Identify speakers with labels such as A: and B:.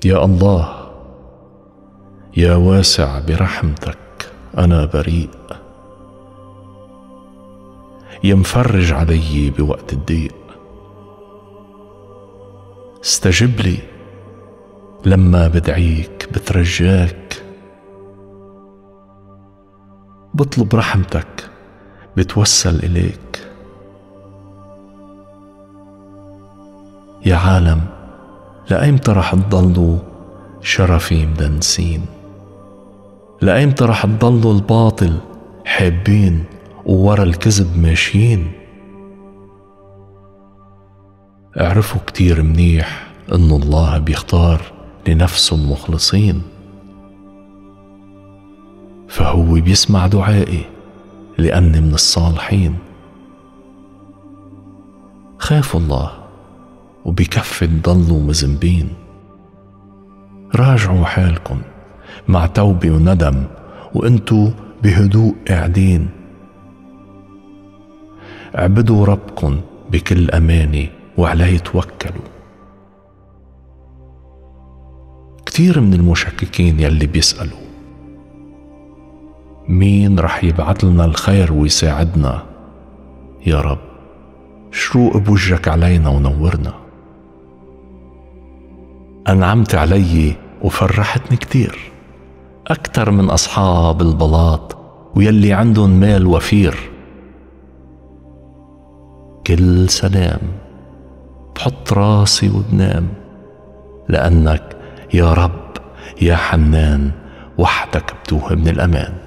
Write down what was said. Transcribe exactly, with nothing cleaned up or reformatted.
A: يا الله، يا واسع برحمتك أنا بريء، يا مفرج علي بوقت الضيق، استجب لي لما بدعيك بترجاك، بطلب رحمتك بتوسل إليك. يا عالم، لأيمتى رح تضلوا شرفي مدنسين؟ لأيمتى رح تضلوا الباطل حابين وورا الكذب ماشيين؟ اعرفوا كتير منيح إنه الله بيختار لنفسه المخلصين، فهو بيسمع دعائي لأني من الصالحين. خافوا الله وبكفي تضلوا مذنبين، راجعوا حالكم مع توبة وندم وانتو بهدوء قاعدين. اعبدوا ربكم بكل أمانة وعليه توكلوا. كتير من المشككين يلي بيسألوا مين رح يبعث لنا الخير ويساعدنا؟ يا رب، شروق بوجهك علينا ونورنا. أنعمت علي وفرحتني كتير، أكتر من أصحاب البلاط ويلي عندهم مال وفير. كل سلام بحط راسي وبنام، لأنك يا رب يا حنان وحدك بتوهبني الأمان.